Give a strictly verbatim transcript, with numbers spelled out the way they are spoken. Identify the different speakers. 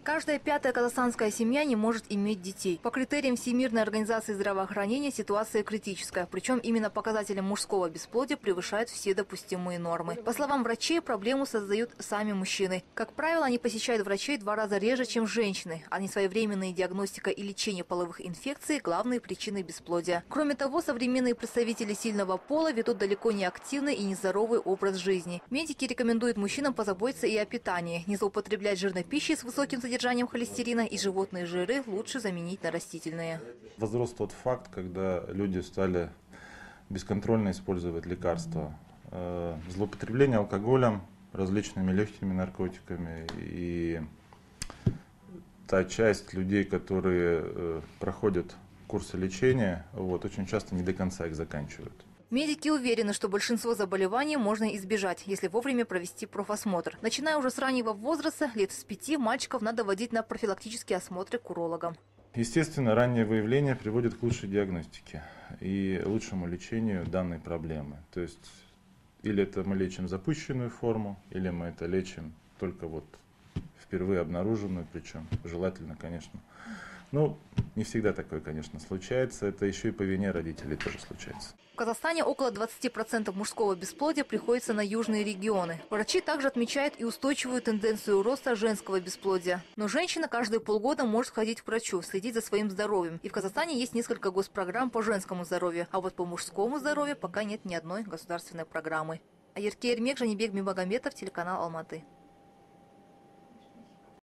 Speaker 1: Каждая пятая казахстанская семья не может иметь детей. По критериям Всемирной организации здравоохранения ситуация критическая. Причем именно показатели мужского бесплодия превышают все допустимые нормы. По словам врачей, проблему создают сами мужчины. Как правило, они посещают врачей два раза реже, чем женщины. А несвоевременная диагностика и лечение половых инфекций – главные причины бесплодия. Кроме того, современные представители сильного пола ведут далеко не активный и нездоровый образ жизни. Медики рекомендуют мужчинам позаботиться и о питании. Не злоупотреблять жирной пищей с высоким содержанием холестерина и животные жиры лучше заменить на растительные.
Speaker 2: Возрос тот факт, когда люди стали бесконтрольно использовать лекарства. Злоупотребление алкоголем, различными легкими наркотиками и та часть людей, которые проходят курсы лечения, вот, очень часто не до конца их заканчивают.
Speaker 1: Медики уверены, что большинство заболеваний можно избежать, если вовремя провести профосмотр. Начиная уже с раннего возраста, лет с пяти, мальчиков надо водить на профилактические осмотры к урологам.
Speaker 2: Естественно, раннее выявление приводит к лучшей диагностике и лучшему лечению данной проблемы. То есть, или это мы лечим запущенную форму, или мы это лечим только вот впервые обнаруженную, причем желательно, конечно. Ну, не всегда такое, конечно, случается. Это еще и по вине родителей тоже случается.
Speaker 1: В Казахстане около двадцати процентов мужского бесплодия приходится на южные регионы. Врачи также отмечают и устойчивую тенденцию роста женского бесплодия. Но женщина каждые полгода может ходить к врачу, следить за своим здоровьем. И в Казахстане есть несколько госпрограмм по женскому здоровью. А вот по мужскому здоровью пока нет ни одной государственной программы. Айерке Ермек, Жанибек Бимагомедов, телеканал Алматы.